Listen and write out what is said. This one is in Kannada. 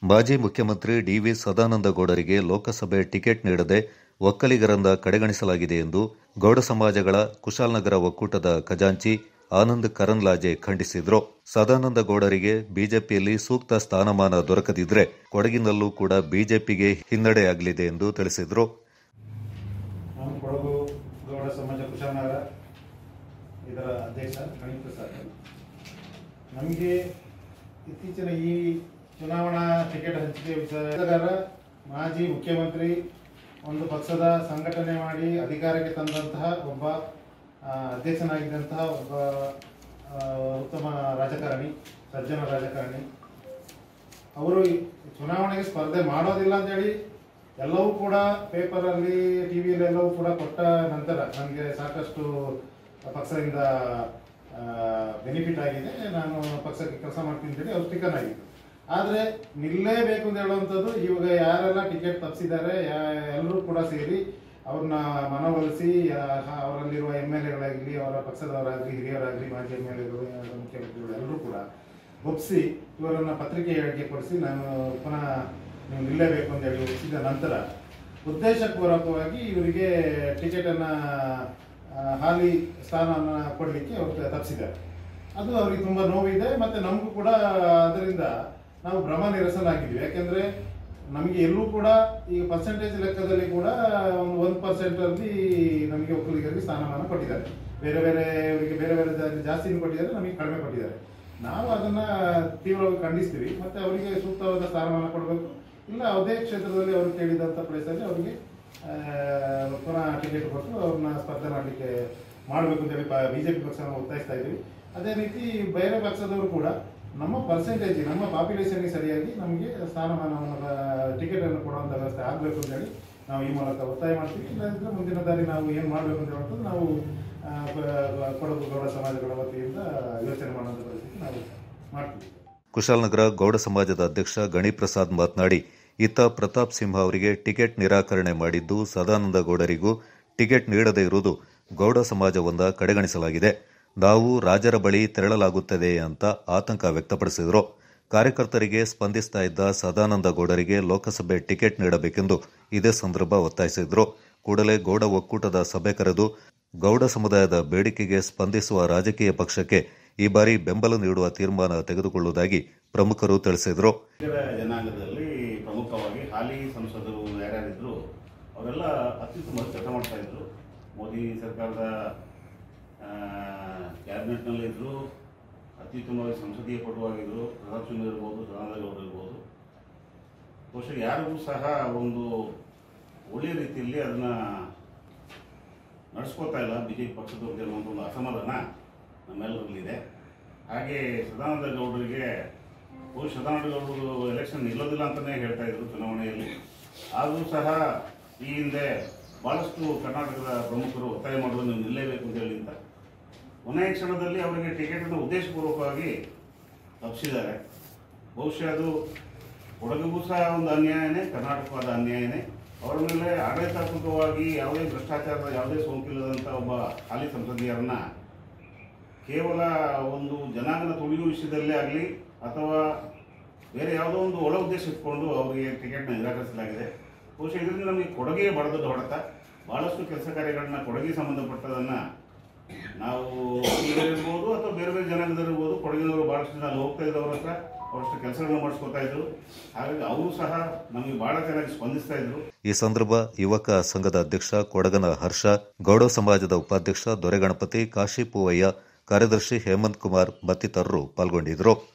ಮಾಜಿ ಮುಖ್ಯಮಂತ್ರಿ ಡಿ.ವಿ. ಸದಾನಂದಗೌಡರಿಗೆ ಲೋಕಸಭೆ ಟಿಕೆಟ್ ನೀಡದೆ ಒಕ್ಕಲಿಗರಿಂದ ಕಡೆಗಣಿಸಲಾಗಿದೆ ಎಂದು ಗೌಡ ಸಮಾಜಗಳ ಕುಶಾಲನಗರ ಒಕ್ಕೂಟದ ಖಜಾಂಚಿ ಆನಂದ್ ಕರನ್ಲಾಜೆ ಖಂಡಿಸಿದರು. ಸದಾನಂದಗೌಡರಿಗೆ ಬಿಜೆಪಿಯಲ್ಲಿ ಸೂಕ್ತ ಸ್ಥಾನಮಾನ ದೊರಕದಿದ್ರೆ ಕೊಡಗಿನಲ್ಲೂ ಕೂಡ ಬಿಜೆಪಿಗೆ ಹಿನ್ನಡೆಯಾಗಲಿದೆ ಎಂದು ತಿಳಿಸಿದರು. ಕೊಡಗು ಗೌಡ ಸಮಾಜ ಕುಶಾಲನಗರ ಇದರ ಅಧ್ಯಕ್ಷ ಗಣಿಪ್ರಸಾದ್. ನಮಗೆ ಇತ್ತೀಚಿನ ಈ ಚುನಾವಣಾ ಟಿಕೆಟ್ ಹಂಚಿಕೆ ವಿಚಾರ ಮಾಜಿ ಮುಖ್ಯಮಂತ್ರಿ ಒಂದು ಪಕ್ಷದ ಸಂಘಟನೆ ಮಾಡಿ ಅಧಿಕಾರಕ್ಕೆ ತಂದಂತಹ ಒಬ್ಬ ಅಧ್ಯಕ್ಷನಾಗಿದ್ದಂತಹ ಒಬ್ಬ ಉತ್ತಮ ರಾಜಕಾರಣಿ, ಸಜ್ಜನ ರಾಜಕಾರಣಿ. ಅವರು ಚುನಾವಣೆಗೆ ಸ್ಪರ್ಧೆ ಮಾಡೋದಿಲ್ಲ ಅಂತೇಳಿ ಎಲ್ಲವೂ ಕೂಡ ಪೇಪರಲ್ಲಿ, ಟಿವಿಯಲ್ಲಿ ಎಲ್ಲವೂ ಕೂಡ ಕೊಟ್ಟ ನಂತರ ನನಗೆ ಸಾಕಷ್ಟು ಪಕ್ಷದಿಂದ ಬೆನಿಫಿಟ್ ಆಗಿದೆ, ನಾನು ಪಕ್ಷಕ್ಕೆ ಕೆಲಸ ಮಾಡ್ತೀನಿ ಅಂತೇಳಿ ಅವ್ರು ಟಿಕೆಟ್ ಆಗಿತ್ತು. ಆದರೆ ನಿಲ್ಲೇಬೇಕು ಅಂತ ಹೇಳುವಂಥದ್ದು ಇವಾಗ ಯಾರೆಲ್ಲ ಟಿಕೆಟ್ ತಪ್ಪಿಸಿದ್ದಾರೆ ಎಲ್ಲರೂ ಕೂಡ ಸೇರಿ ಅವ್ರನ್ನ ಮನವೊಲಿಸಿ ಅವರಲ್ಲಿರುವ MLAಗಳಾಗಲಿ, ಅವರ ಪಕ್ಷದವರಾಗಲಿ, ಹಿರಿಯರಾಗಲಿ, ಮಾಜಿ MLAಗಳು, ಮುಖ್ಯಮಂತ್ರಿಗಳು ಎಲ್ಲರೂ ಕೂಡ ಒಪ್ಪಿಸಿ ಇವರನ್ನು ಪತ್ರಿಕೆ ಹೇಳಿಕೆ ಕೊಡಿಸಿ ನಾನು ಪುನಃ ನೀವು ನಿಲ್ಲೇಬೇಕು ಅಂತ ಹೇಳಿ ಒಪ್ಪಿಸಿದ ನಂತರ ಉದ್ದೇಶಪೂರ್ವಕವಾಗಿ ಇವರಿಗೆ ಟಿಕೆಟನ್ನು ಹಾಲಿ ಸ್ಥಾನವನ್ನು ಕೊಡಲಿಕ್ಕೆ ಅವರು ತಪ್ಪಿಸಿದ್ದಾರೆ. ಅದು ಅವರಿಗೆ ತುಂಬ ನೋವಿದೆ. ಮತ್ತು ನಮಗೂ ಕೂಡ ಅದರಿಂದ ನಾವು ಭ್ರಮ ನಿರಸನಾಗಿದ್ವಿ. ಯಾಕೆಂದರೆ ನಮಗೆ ಎಲ್ಲೂ ಕೂಡ ಈಗ ಪರ್ಸೆಂಟೇಜ್ ಲೆಕ್ಕದಲ್ಲಿ ಕೂಡ ಒಂದು 1% ನಮಗೆ ಒಕ್ಕಲಿಗರಿಗೆ ಸ್ಥಾನಮಾನ ಕೊಟ್ಟಿದ್ದಾರೆ. ಬೇರೆ ಅವರಿಗೆ ಬೇರೆ ಜಾಸ್ತಿನೂ ಕೊಟ್ಟಿದ್ದಾರೆ, ನಮಗೆ ಕಡಿಮೆ ಕೊಟ್ಟಿದ್ದಾರೆ. ನಾವು ಅದನ್ನು ತೀವ್ರವಾಗಿ ಖಂಡಿಸ್ತೀವಿ. ಮತ್ತು ಅವರಿಗೆ ಸೂಕ್ತವಾದ ಸ್ಥಾನಮಾನ ಕೊಡಬೇಕು. ಇಲ್ಲ ಯಾವುದೇ ಕ್ಷೇತ್ರದಲ್ಲಿ ಅವರು ಕೇಳಿದಂಥ ಪ್ಲೇಸಲ್ಲಿ ಅವರಿಗೆ ಪುನಃ ಟಿಕೆಟ್ ಕೊಟ್ಟು ಅವ್ರನ್ನ ಸ್ಪರ್ಧೆ ಮಾಡಬೇಕು ಅಂತೇಳಿ ಬಿಜೆಪಿ ಪಕ್ಷವನ್ನು ಒತ್ತಾಯಿಸ್ತಾ ಇದ್ದೀವಿ. ಅದೇ ರೀತಿ ಬೇರೆ ಪಕ್ಷದವರು ಕೂಡ ನಮ್ಮ ಪರ್ಸೆಂಟೇಜ್, ನಮ್ಮ ಪಾಪ್ಯುಲೇಷನ್ಗೆ ಸರಿಯಾಗಿ ನಮಗೆ ಸ್ಥಾನಮಾನವನ್ನು ಟಿಕೆಟನ್ನು ಕೊಡುವಂಥ ವ್ಯವಸ್ಥೆ ಆಗಬೇಕು ಅಂತೇಳಿ ನಾವು ಈ ಮೂಲಕ ಒತ್ತಾಯ ಮಾಡ್ತೀವಿ. ಇಲ್ಲದಿದ್ದರೆ ಮುಂದಿನ ದಾರಿ ನಾವು ಏನು ಮಾಡಬೇಕು ಅಂತ ಹೇಳುವಂಥದ್ದು ನಾವು ಕೊಡಗು ಗೌಡ ಸಮಾಜಗಳ ವತಿಯಿಂದ ಯೋಚನೆ ಮಾಡುವಂಥ ಪರಿಸ್ಥಿತಿ ನಾವು ಮಾಡ್ತೀವಿ. ಕುಶಾಲನಗರ ಗೌಡ ಸಮಾಜದ ಅಧ್ಯಕ್ಷ ಗಣಿಪ್ರಸಾದ್ ಮಾತನಾಡಿ, ಇತ್ತ ಪ್ರತಾಪ್ ಸಿಂಹ ಅವರಿಗೆ ಟಿಕೆಟ್ ನಿರಾಕರಣೆ ಮಾಡಿದ್ದು ಸದಾನಂದಗೌಡರಿಗೂ ಟಿಕೆಟ್ ನೀಡದೇ ಇರುವುದು ಗೌಡ ಸಮಾಜವೊಂದ ಕಡೆಗಣಿಸಲಾಗಿದೆ. ನಾವು ರಾಜರ ಬಳಿ ತೆರಳಲಾಗುತ್ತದೆ ಅಂತ ಆತಂಕ ವ್ಯಕ್ತಪಡಿಸಿದರು. ಕಾರ್ಯಕರ್ತರಿಗೆ ಸ್ಪಂದಿಸ್ತಾ ಇದ್ದ ಸದಾನಂದಗೌಡರಿಗೆ ಲೋಕಸಭೆ ಟಿಕೆಟ್ ನೀಡಬೇಕೆಂದು ಇದೇ ಸಂದರ್ಭ ಒತ್ತಾಯಿಸಿದರು. ಕೂಡಲೇ ಗೌಡ ಒಕ್ಕೂಟದ ಸಭೆ ಕರೆದು ಗೌಡ ಸಮುದಾಯದ ಬೇಡಿಕೆಗೆ ಸ್ಪಂದಿಸುವ ರಾಜಕೀಯ ಪಕ್ಷಕ್ಕೆ ಈ ಬಾರಿ ಬೆಂಬಲ ನೀಡುವ ತೀರ್ಮಾನ ತೆಗೆದುಕೊಳ್ಳುವುದಾಗಿ ಪ್ರಮುಖರು ತಿಳಿಸಿದರು. ಜನಾಂಗದಲ್ಲಿ ಪ್ರಮುಖವಾಗಿ ಹಾಲಿ ಸಂಸದರು ಯಾರ್ಯಾರಿದ್ರು ಅವರೆಲ್ಲ ಅತ್ಯುತ್ತಮ ಕೆಲಸ ಮಾಡ್ತಾ ಇದ್ರು. ಮೋದಿ ಸರ್ಕಾರದ ಕ್ಯಾಬಿನೆಟ್ನಲ್ಲಿ ಇದ್ರು, ಅತ್ಯುತ್ತಮವಾಗಿ ಸಂಸದೀಯ ಪಟುವಾಗಿದ್ರು. ಪ್ರತಾಪ್ ಸಿಂಹ ಇರ್ಬೋದು, ಸದಾನಂದಗೌಡರು ಇರ್ಬೋದು. ಬಹುಶಃ ಯಾರಿಗೂ ಸಹ ಒಂದು ಒಳ್ಳೆಯ ರೀತಿಯಲ್ಲಿ ಅದನ್ನು ನಡೆಸ್ಕೋತಾ ಇಲ್ಲ ಬಿಜೆಪಿ ಪಕ್ಷದವ್ರಿಗೆ ಅನ್ನುವಂಥ ಒಂದು ಅಸಮಾಧಾನ ನಮ್ಮೆಲ್ಲರಲ್ಲಿದೆ. ಹಾಗೆ ಸದಾನಂದಗೌಡರಿಗೆ ಸದಾನಂದಗೌಡರು ಎಲೆಕ್ಷನ್ ನಿಲ್ಲೋದಿಲ್ಲ ಅಂತಲೇ ಹೇಳ್ತಾ ಇದ್ರು ಚುನಾವಣೆಯಲ್ಲಿ. ಆದರೂ ಸಹ ಈ ಹಿಂದೆ ಭಾಳಷ್ಟು ಕರ್ನಾಟಕದ ಪ್ರಮುಖರು ಒತ್ತಾಯ ಮಾಡೋದು ನೀವು ನಿಲ್ಲೇಬೇಕು ಅಂತ ಹೇಳಿ ಅಂತ ಕೊನೆಯ ಕ್ಷಣದಲ್ಲಿ ಅವರಿಗೆ ಟಿಕೆಟನ್ನು ಉದ್ದೇಶಪೂರ್ವಕವಾಗಿ ತಪ್ಪಿಸಿದ್ದಾರೆ. ಬಹುಶಃ ಅದು ಕೊಡಗಿಗೂ ಸಹ ಒಂದು ಅನ್ಯಾಯನೇ, ಕರ್ನಾಟಕವಾದ ಅನ್ಯಾಯನೇ. ಅವರ ಮೇಲೆ ಆಡಳಿತಾತ್ಮಕವಾಗಿ ಯಾವುದೇ ಭ್ರಷ್ಟಾಚಾರದ ಯಾವುದೇ ಸೋಂಕಿಲ್ಲದಂಥ ಒಬ್ಬ ಹಾಲಿ ಸಂಸದೀಯರನ್ನು ಕೇವಲ ಒಂದು ಜನಾಂಗದ ತುಳಿಯುವ ವಿಷಯದಲ್ಲೇ ಆಗಲಿ ಅಥವಾ ಬೇರೆ ಯಾವುದೋ ಒಂದು ಒಳ ಉದ್ದೇಶ ಇಟ್ಕೊಂಡು ಅವರಿಗೆ ಟಿಕೆಟ್ನ ನಿರಾಕರಿಸಲಾಗಿದೆ. ಬಹುಶಃ ಇದರಿಂದ ನಮಗೆ ಕೊಡಗಿಗೆ ಬಡದೊಡ್ಡ ಹೊಡೆತ. ಭಾಳಷ್ಟು ಕೆಲಸ ಕಾರ್ಯಗಳನ್ನ ಕೊಡಗಿಗೆ ಸಂಬಂಧಪಟ್ಟದನ್ನು ನಾವು ಇರ್ಬೋದು ಅಥವಾ ಬೇರೆ ಬೇರೆ ಜನಾಂಗದಲ್ಲಿರ್ಬೋದು, ಕೊಡಗಿನವರು ಭಾಳಷ್ಟು ಜನ ಅಲ್ಲಿ ಹೋಗ್ತಾ ಇದ್ದವ್ರ ಹತ್ರ ಅವರಷ್ಟು ಕೆಲಸಗಳನ್ನ ಮಾಡಿಸ್ಕೊತಾ ಇದ್ರು. ಹಾಗಾಗಿ ಅವರು ಸಹ ನಮಗೆ ಬಹಳ ಚೆನ್ನಾಗಿ ಸ್ಪಂದಿಸ್ತಾ ಇದ್ರು. ಈ ಸಂದರ್ಭ ಯುವಕ ಸಂಘದ ಅಧ್ಯಕ್ಷ ಕೊಡಗನ ಹರ್ಷ, ಗೌಡ ಸಮಾಜದ ಉಪಾಧ್ಯಕ್ಷ ದೊರೆಗಣಪತಿ, ಕಾಶಿಪೂವಯ್ಯ, ಕಾರ್ಯದರ್ಶಿ ಹೇಮಂತ್ ಕುಮಾರ್ ಮತ್ತಿತರರು ಪಾಲ್ಗೊಂಡಿದ್ದರು.